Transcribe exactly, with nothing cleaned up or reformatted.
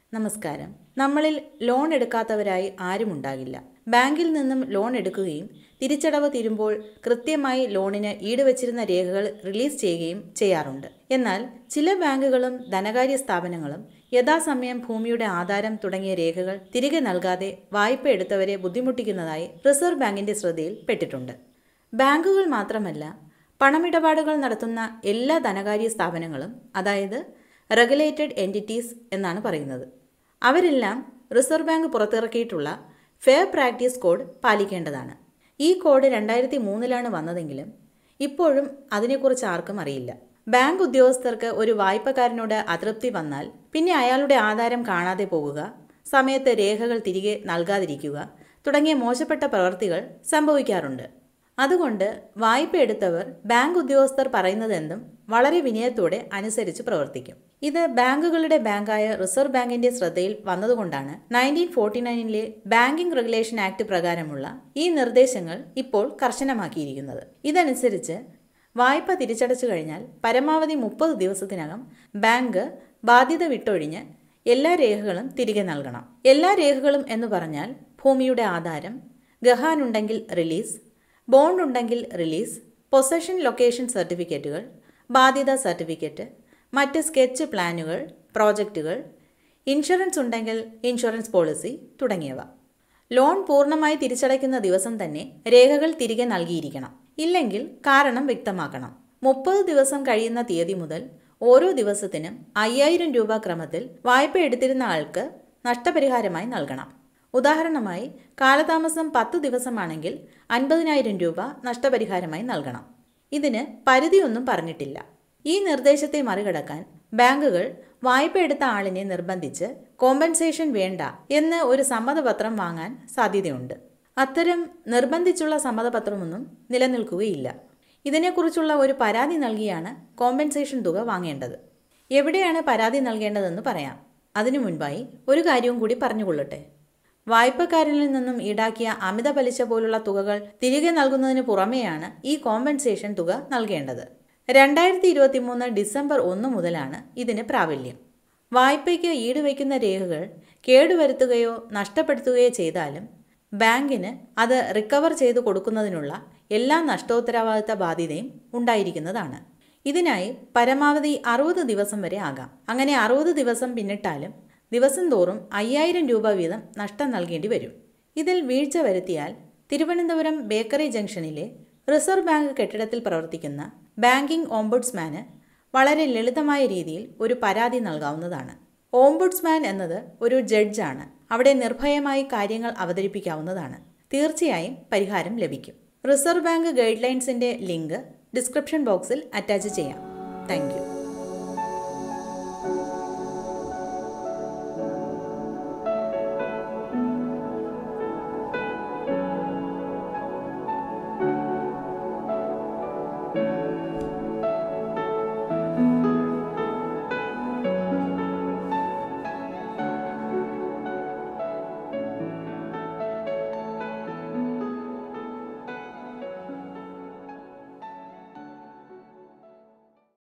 നമസ്കാരം. നമ്മളിൽ ലോൺ എടുക്കാത്തവരായി ആരും ഉണ്ടാകില്ല. ബാങ്കിൽ നിന്നും ലോൺ എടുക്കുകയും തിരിച്ചടവ് തീരുമ്പോൾ കൃത്യമായി ലോണിന് ഈടുവച്ചിരുന്ന രേഖകൾ റിലീസ് ചെയ്യുകയും ചെയ്യാറുണ്ട്. എന്നാൽ ചില ബാങ്കുകളും ധനകാര്യ സ്ഥാപനങ്ങളും യഥാസമയം ഭൂമിയുടെ ആധാരം തുടങ്ങിയ രേഖകൾ തിരികെ നൽകാതെ വായ്പ എടുത്തവരെ ബുദ്ധിമുട്ടിക്കുന്നതായി റിസർവ് ബാങ്കിന്റെ ശ്രദ്ധയിൽ പെട്ടിട്ടുണ്ട്. ബാങ്കുകൾ മാത്രമല്ല, പണമിടപാടുകൾ നടത്തുന്ന എല്ലാ ധനകാര്യ സ്ഥാപനങ്ങളും, അതായത് റെഗുലേറ്റഡ് എൻറ്റിറ്റീസ് എന്നാണ് പറയുന്നത്, അവരെല്ലാം റിസർവ് ബാങ്ക് പുറത്തിറക്കിയിട്ടുള്ള ഫെയർ പ്രാക്ടീസ് കോഡ് പാലിക്കേണ്ടതാണ്. ഈ കോഡ് രണ്ടായിരത്തി മൂന്നിലാണ് വന്നതെങ്കിലും ഇപ്പോഴും അതിനെക്കുറിച്ച് ആർക്കും അറിയില്ല. ബാങ്ക് ഉദ്യോഗസ്ഥർക്ക് ഒരു വായ്പക്കാരനോട് അതൃപ്തി വന്നാൽ പിന്നെ അയാളുടെ ആധാരം കാണാതെ പോകുക, സമയത്ത് രേഖകൾ തിരികെ നൽകാതിരിക്കുക തുടങ്ങിയ മോശപ്പെട്ട പ്രവൃത്തികൾ സംഭവിക്കാറുണ്ട്. അതുകൊണ്ട് വായ്പ എടുത്തവർ ബാങ്ക് ഉദ്യോഗസ്ഥർ പറയുന്നതെന്തും വളരെ വിനയത്തോടെ അനുസരിച്ച് പ്രവർത്തിക്കും. ഇത് ബാങ്കുകളുടെ ബാങ്കായ റിസർവ് ബാങ്കിന്റെ ശ്രദ്ധയിൽ വന്നതുകൊണ്ടാണ് നയൻറ്റീൻ ഫോർട്ടി നയനിലെ ബാങ്കിംഗ് റെഗുലേഷൻ ആക്ട് പ്രകാരമുള്ള ഈ നിർദ്ദേശങ്ങൾ ഇപ്പോൾ കർശനമാക്കിയിരിക്കുന്നത്. ഇതനുസരിച്ച് വായ്പ തിരിച്ചടച്ചു കഴിഞ്ഞാൽ പരമാവധി മുപ്പത് ദിവസത്തിനകം ബാങ്ക് ബാധ്യത വിട്ടൊഴിഞ്ഞ് എല്ലാ രേഖകളും തിരികെ നൽകണം. എല്ലാ രേഖകളും എന്ന് പറഞ്ഞാൽ ഭൂമിയുടെ ആധാരം, ഗഹാനുണ്ടെങ്കിൽ റിലീസ്, ബോണ്ട് ഉണ്ടെങ്കിൽ റിലീസ്, പൊസഷൻ ലൊക്കേഷൻ സർട്ടിഫിക്കറ്റുകൾ, ബാധ്യതാ സർട്ടിഫിക്കറ്റ്, മറ്റ് സ്കെച്ച് പ്ലാനുകൾ, പ്രോജക്റ്റുകൾ, ഇൻഷുറൻസ് ഉണ്ടെങ്കിൽ ഇൻഷുറൻസ് പോളിസി തുടങ്ങിയവ. ലോൺ പൂർണ്ണമായി തിരിച്ചടയ്ക്കുന്ന ദിവസം തന്നെ രേഖകൾ തിരികെ നൽകിയിരിക്കണം. ഇല്ലെങ്കിൽ കാരണം വ്യക്തമാക്കണം. മുപ്പത് ദിവസം കഴിയുന്ന തീയതി മുതൽ ഓരോ ദിവസത്തിനും അയ്യായിരം രൂപ ക്രമത്തിൽ വായ്പ എടുത്തിരുന്ന ആൾക്ക് നഷ്ടപരിഹാരമായി നൽകണം. ഉദാഹരണമായി, കാലതാമസം പത്ത് ദിവസമാണെങ്കിൽ അൻപതിനായിരം രൂപ നഷ്ടപരിഹാരമായി നൽകണം. ഇതിന് പരിധിയൊന്നും പറഞ്ഞിട്ടില്ല. ഈ നിർദ്ദേശത്തെ മറികടക്കാൻ ബാങ്കുകൾ വായ്പ എടുത്ത ആളിനെ നിർബന്ധിച്ച് കോമ്പൻസേഷൻ വേണ്ട എന്ന് ഒരു സമ്മതപത്രം വാങ്ങാൻ സാധ്യതയുണ്ട്. അത്തരം നിർബന്ധിച്ചുള്ള സമ്മതപത്രമൊന്നും നിലനിൽക്കുകയില്ല. ഇതിനെക്കുറിച്ചുള്ള ഒരു പരാതി നൽകിയാണ് കോമ്പൻസേഷൻ തുക വാങ്ങേണ്ടത്. എവിടെയാണ് പരാതി നൽകേണ്ടതെന്ന് പറയാം. അതിനു മുൻപായി ഒരു കാര്യവും കൂടി പറഞ്ഞുകൊള്ളട്ടെ. വായ്പക്കാരനിൽ നിന്നും ഈടാക്കിയ അമിത പലിശ പോലുള്ള തുകകൾ തിരികെ നൽകുന്നതിന് പുറമെയാണ് ഈ കോമ്പൻസേഷൻ തുക നൽകേണ്ടത്. രണ്ടായിരത്തി ഇരുപത്തി മൂന്ന് ഡിസംബർ ഒന്ന് മുതലാണ് ഇതിന് പ്രാബല്യം. വായ്പയ്ക്ക് ഈടുവയ്ക്കുന്ന രേഖകൾ കേടുവരുത്തുകയോ നഷ്ടപ്പെടുത്തുകയോ ചെയ്താലും ബാങ്കിന് അത് റിക്കവർ ചെയ്തു കൊടുക്കുന്നതിനുള്ള എല്ലാ നഷ്ടോത്തരവാദിത്ത ബാധ്യതയും ഉണ്ടായിരിക്കുന്നതാണ്. ഇതിനായി പരമാവധി അറുപത് ദിവസം വരെ ആകാം. അങ്ങനെ അറുപത് ദിവസം പിന്നിട്ടാലും ദിവസം തോറും അയ്യായിരം രൂപ വീതം നഷ്ടം നൽകേണ്ടി വരും. ഇതിൽ വീഴ്ച വരുത്തിയാൽ തിരുവനന്തപുരം ബേക്കറി ജംഗ്ഷനിലെ റിസർവ് ബാങ്ക് കെട്ടിടത്തിൽ പ്രവർത്തിക്കുന്ന ബാങ്കിംഗ് ഓംബുഡ്സ്മാന് വളരെ ലളിതമായ രീതിയിൽ ഒരു പരാതി നൽകാവുന്നതാണ്. ഓംബുഡ്സ്മാൻ എന്നത് ഒരു ജഡ്ജാണ്. അവിടെ നിർഭയമായി കാര്യങ്ങൾ അവതരിപ്പിക്കാവുന്നതാണ്. തീർച്ചയായും പരിഹാരം ലഭിക്കും. റിസർവ് ബാങ്ക് ഗൈഡ് ലൈൻസിൻ്റെ ലിങ്ക് ഡിസ്ക്രിപ്ഷൻ ബോക്സിൽ അറ്റാച്ച് ചെയ്യാം. Thank U.